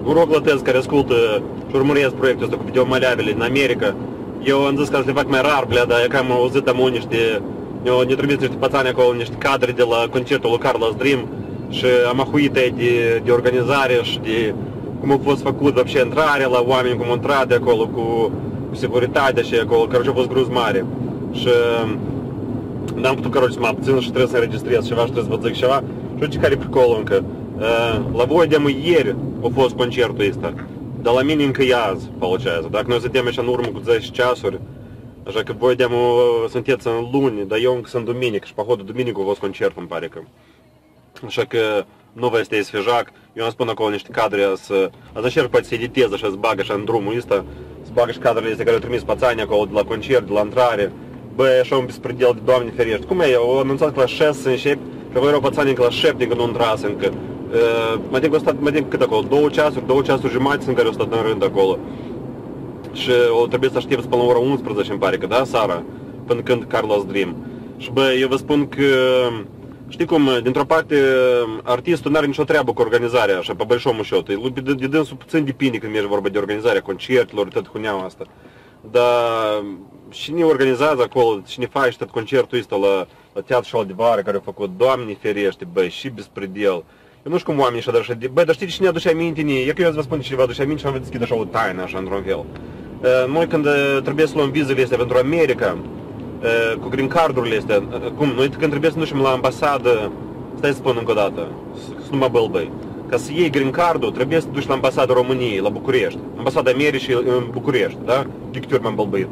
rog la tăți care ascultă și urmăresc proiectul ăsta cu videomaleabile în America. Eu am zis că le fac mai rar, dar eu cam auzit am niște, ne trimis niște pățani acolo, niște cadre de la concertul lui Carlos Dream și am ahuit de organizare și de cum a fost făcut вообще intrarea la oameni, cum au intrat de acolo cu securitatea și acolo, короче, a fost gruz mare. Și n-am putut, короче, să mă abțin și trebuie să înregistrez ceva și trebuie să vă zic ceva. Și uite care e pricolul încă. La voi de ieri a fost concertul ăsta, dar la mine încă e azi, получается. Dacă noi suntem așa în urmă cu 10 ceasuri, așa că voi de sunteți în luni, dar eu încă sunt duminică și pohodu duminică a fost concertul, îmi pare că. Așa că nu vă este sfejac, eu am spun acolo niște cadre să încerc poate să editez așa, să bag așa în drumul ăsta, să bag și cadrele astea care au trimis pățani acolo de la concert, de la intrare. Bă, așa un bespredel de Doamne ferește. Cum e? Eu am anunțat că la 6 să începi și voi erau pățanii că la 7 încă nu intras încă. Mă adică cât acolo? 2 ceasuri jumătate sunt care au stat în rând acolo. Și o trebuie să aștepți până la ora 11, îmi pare că, da, seara, până când Carlos Dream. Și bă, eu vă spun că, știi cum, dintr-o parte, artistul n-are nicio treabă cu organizarea, așa, pe bălșomul șot. De dânsul puțin depinde când merge vorba de organizarea concertelor, tot huneaua asta. Dar cine organizează acolo, cine face tot concertul ăsta la Teatru și Aldivară, care a făcut, Doamne ferește, băi, și bespredel. Eu nu știu cum oamenii și-a dat, băi, dar știi cine aduce aminte? E că eu vă spun cine vă aduce aminte și am deschid așa o taină, așa, într-un fel. Noi când trebuie să luăm vizele astea pentru America, cu green card-urile astea, cum, noi când trebuie să ducem la ambasadă, stai să spun încă o dată, să nu mă bălbăi, ca să iei green card-ul, trebuie să duci la ambasada României, la București, ambasada Americii în București, da? De câte ori m-am bălbăit.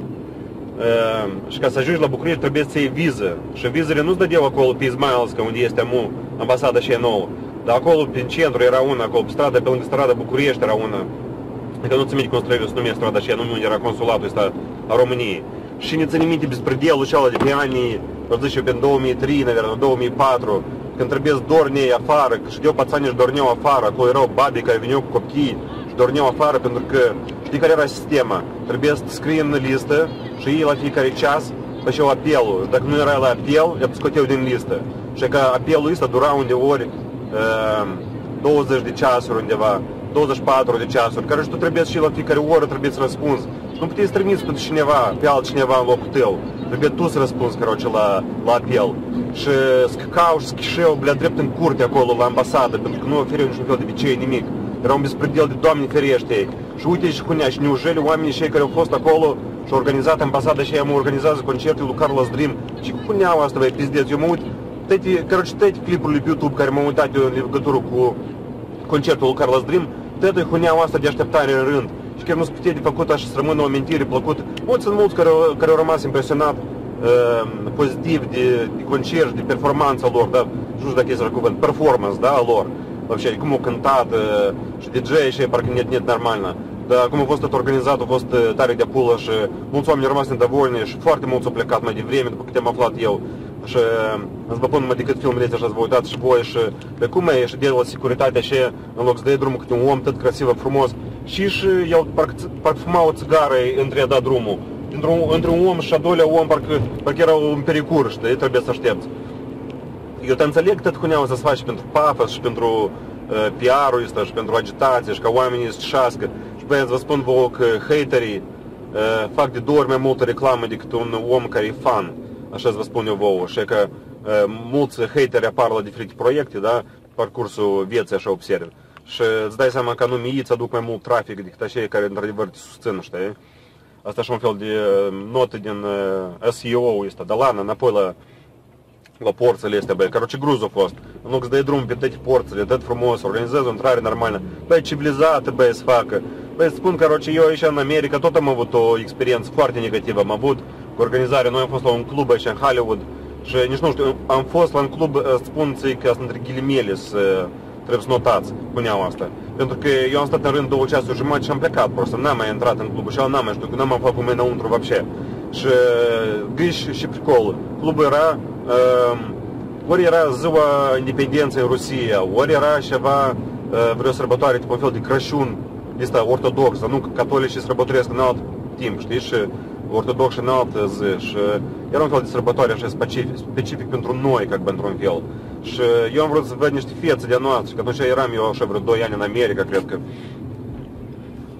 Și ca să ajungi la București trebuie să iei viză, și vizele nu-ți dădeau acolo pe Izmailska, unde este ambasada și nouă, dar acolo, prin centru, era una, acolo pe stradă, pe lângă strada București era una. Adică nu ți minte cum se numea strada aceea, nu unde era consulatul ăsta a României. Și ne ține minte bespredelul ăla de pe anii, eu zic eu, pe 2003, naverno, 2004, când trebuie să dorneai afară, că știau pățanii și dorneau afară, acolo erau babii care veneau cu copii și dorneau afară, pentru că, știi care era sistema? Trebuie să scrii în listă și ei la fiecare ceas făceau apelul. Dacă nu era la apel, le scoteau din listă. Și că apelul ăsta dura undeori 20 de ceasuri undeva, 24 de ceasuri, care și tu trebuie și la fiecare oră trebuie să răspunzi. Nu puteai să trimiți pe cineva, pe altcineva în locul tău. Trebuie tu să răspunzi, короче, la apel. Și scăcau și schișeau, blea, drept în curte acolo, la ambasadă, pentru că nu ofereau niciun fel de vicei, nimic. Era un bespredel de Doamne ferește ei. Și uite și cunea, și neujeli oamenii cei care au fost acolo și au organizat ambasada și ei organizează concertul lui Carlos Dream. Și cu cuneau asta, băi, pizdeț, eu mă uit, toate clipurile pe YouTube care m-am uitat eu în legătură cu concertul lui Carlos Dream, toate huneau asta de așteptare în rând. Și chiar nu se putea de făcut așa să rămână o amintire plăcută. Sunt mulți care au rămas impresionat pozitiv de concert, de performanța lor, da? Nu știu dacă este cuvânt, performance, da, a lor. Вообще, cum au cântat și DJ și parcă net normală. Dar cum a fost tot organizat, a fost tare de pulă și mulți oameni au rămas nedovольni și foarte mulți au plecat mai devreme, după cât am aflat eu. Și îți vă pun numai decât filmele astea așa să vă uitați și voi și pe cum e și de la securitatea și în loc să dai drumul câte un om tot crasiv, frumos și el parcă fuma o țigară între a da drumul. Între un om și a doilea om parcă era un pericur, știi, trebuie să aștepți. Eu te înțeleg tot huneau să-ți faci pentru pafos și pentru PR-ul ăsta și pentru agitație și ca oamenii să șască. Și băieți, vă spun vouă că haterii fac de 2 ori mai multă reclamă decât un om care e fan. Așa vă spun eu vouă. Și că mulți hateri apar la diferite proiecte, da? Parcursul vieții așa observi. Și îți dai seama că anume îți aduc mai mult trafic decât acei care într-adevăr te susțin, știi? Asta și un fel de notă din SEO-ul ăsta, de lana înapoi la porțile astea, băi, короче, gruz a fost. În loc să dai drum pe toate porțile, tot frumos, organizează o intrare normală, băi, civilizată, băi, să facă. Băi, spun, короче, eu aici în America tot am avut o experiență foarte negativă, am avut cu organizarea, noi am fost la un club aici în Hollywood și nici nu știu, am fost la un club, spun-ți că asta între ghilimele trebuie să notați puneau asta. Pentru că eu am stat în rând 2 ceasuri jumătate și am plecat, просто n-am mai intrat în clubul și n-am mai știu, că n-am mai făcut mai înăuntru вообще. Și gâși și pricolul. Clubul era, ori era ziua independenței în Rusia, ori era ceva, vreo sărbătoare, tipo un fel de Crăciun, ăsta ortodox, dar nu că catolicii sărbătoresc în alt timp, știi, și ortodoxi în altă zi. Și era un fel de sărbătoare așa specific pentru noi, ca într-un fel. Și eu am vrut să văd niște fețe de-a noastră, că atunci eram eu așa vreo 2 ani în America, cred că.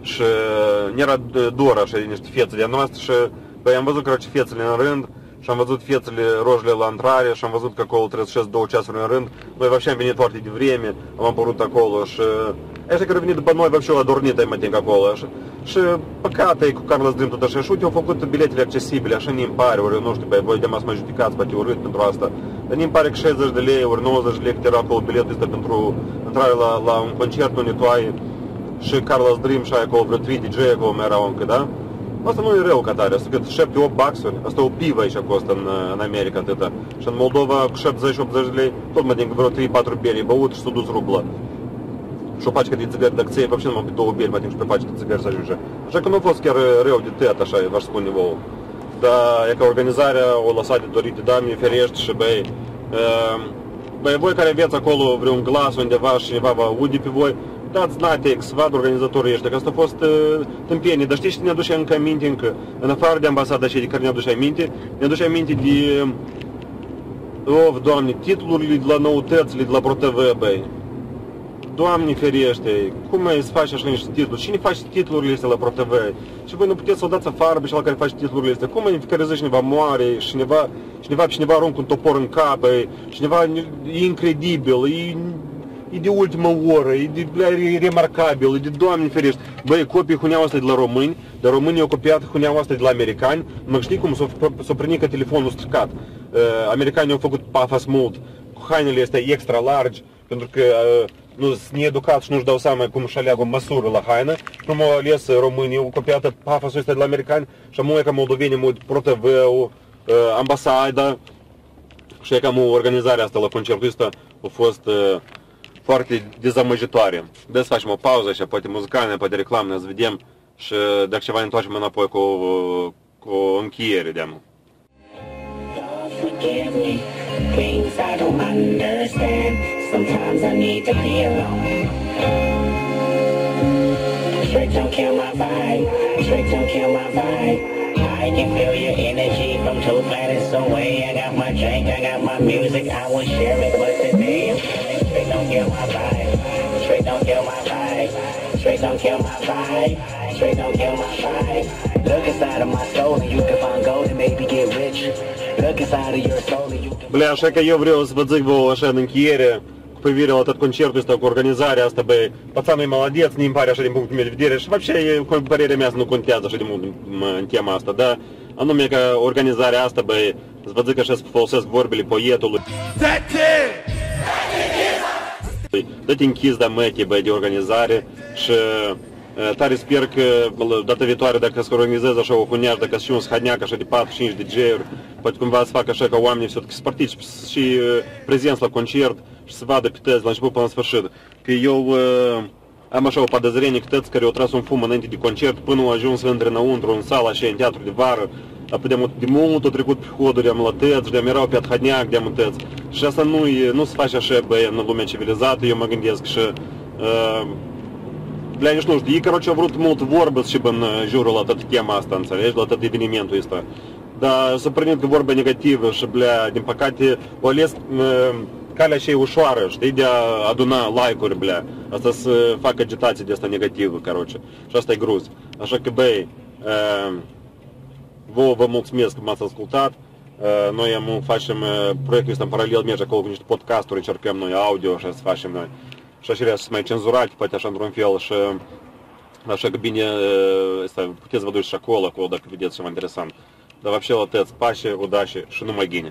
și nu era doar așa niște fețe de-a noastră și băi, am văzut, короче, fețele în rând și am văzut fețele rojile la intrare și am văzut că acolo trebuie să șezi 2 ceasuri în rând. Noi вообще am venit foarte devreme, am apărut acolo și ăștia care au venit după noi вообще au adormit ai mătinc acolo. Și păcate cu Carlos Dream tot așa și uite, au făcut biletele accesibile, așa nu-mi pare, ori nu știu, băi, voi de-a să mă judecați, poate urât pentru asta. Dar nu-mi pare că 60 de lei, ori 90 de lei cât era acolo biletul ăsta pentru intrare la un concert unde tu ai și Carlos Dream și ai acolo vreo 3 DJ acolo mai erau încă, da? Asta nu e rău ca tare, asta cât 7-8 baxuri, asta o pivă aici costă în America atâta. Și în Moldova cu 70-80 de lei, tot mă din vreo 3-4 beri băut și s-a dus rublă. Și o pacică de țigări, dacă ți-ai вообще numai pe 2 beri, mă timp și pe pacică de țigări să ajunge. Așa că nu a fost chiar rău de tăiat, așa, v-aș spune vouă. Dar e că organizarea o lăsat de dorit, Doamne ferește și băi, voi care aveți acolo vreun glas undeva și cineva vă aude pe voi, dați natex, vad organizatorii ăștia, că asta a fost tâmpenie. Dar știi ce ne aduce încă aminte încă? În afară de ambasada și de care ne aduce aminte, ne aduce aminte de, Doamne, titlurile de la noutățile de la ProTV, băi. Doamne ferește, cum ai să faci așa niște titluri? Cine face titlurile astea la ProTV? Și voi nu puteți să o dați afară pe cel care face titlurile astea? Cum în fiecare zi cineva moare, și cineva aruncă un topor în cap, cineva e incredibil, e de ultimă oră, e remarcabil, e de Doamne ferește. Băi, copii huneau asta de la români, dar românii au copiat huneau asta de la americani. Mă știi cum s-o prinică telefonul stricat. Americanii au făcut pafas mult cu hainele astea extra largi, pentru că nu sunt needucați și nu-și dau seama cum își aleagă o măsură la haină. Nu m-au ales românii, au copiat pafasul ăsta de la americani și am ca moldovenii mult ProTV-ul, ambasada și cam organizarea asta la concertul ăsta a fost foarte dezamăgitoare. Deci facem o pauză și poate muzicală, poate reclamă, să vedem și dacă ceva ne întoarcem înapoi cu o încheiere de-amă. Things I don't understand. Sometimes I need to be alone. Straight don't kill my vibe. Straight don't kill my vibe. I can feel your energy from 2 planets away. I got my drink, I got my music. I will share it, but today I'm feeling straight don't kill my vibe. Straight don't kill my vibe. Straight don't kill my vibe. Straight don't kill my vibe. Look inside of my soul and you can find gold and maybe get rich. Look inside of your soul and you can... Bля, așa că eu vreau să vă zic vouă așa în încheiere cu privire la tot concertul ăsta, cu organizarea asta, băi, pațanul e maladeț, nu-mi pare așa din punctul meu de vedere și вообще, cu părerea mea, nu contează așa de mult în tema asta, dar anume că organizarea asta, băi, să vă zic așa să folosesc vorbele poetului. Dă-te închis de mătii, băi, de organizare și tare sper că data viitoare, dacă se organizează așa o huneaș, dacă și un schodneac așa de 4-5 DJ-uri, poate cumva să facă așa ca oamenii să participe și prezenți la concert și să vadă pe tăți la început până la sfârșit. Că eu am așa o podăzrenie că tăți care au tras un fum înainte de concert până au ajuns să intre înăuntru în sala așa, în teatru de vară, apoi de mult au trecut pe hoduri, am la tăți, de-am erau pe athodneac, de-am tăți. Și asta nu se face așa, băi, în lumea civilizată, eu mă gândesc și... Bля, nici nu știu, ei, короче, au vrut mult vorbă și în jurul la toată tema asta, înțelegi, la tot evenimentul ăsta. Dar s-a prindit că vorba negativă și, bля, din păcate, o ales calea și ușoară, știi, de a aduna like-uri, bля. Asta să facă agitație de asta negativă, короче. Și asta e gruz. Așa că, băi, vă mulțumesc că m-ați ascultat. Noi facem proiectul ăsta în paralel, merge acolo cu niște podcasturi, încercăm noi audio, așa să facem noi. Și așa să mai cenzurate, poate așa într-un fel și așa că bine, puteți să vă duceți și acolo dacă vedeți ceva interesant. Dar вообще la tăți, pace, удачи și numai ghine.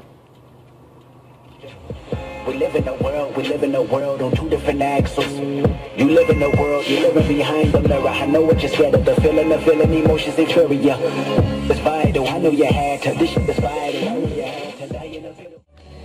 We live in a world on 2 different axles. You live in a world, you're living behind the mirror. I know what you're scared of, the feeling emotions inferior. It's vital, I know you had to, this shit is vital, I know you had to die in a middle.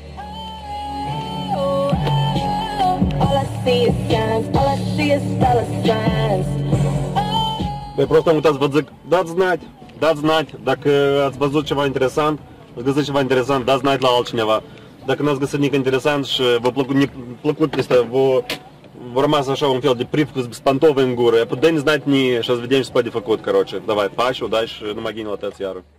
All I see is signs, all I see is dollar signs. Păi просто am uitat să vă zic, dați znati, dacă ați văzut ceva interesant, ați găsit ceva interesant, dați znati la altcineva. Dacă n-ați găsit nimic interesant și v-a plăcut asta, v-a rămas așa un fel de privcus spantovă în gură, dă-ne znati și să vedem ce se poate făcut, короче. Давай, pași, udași și numai ghine la tăți iară.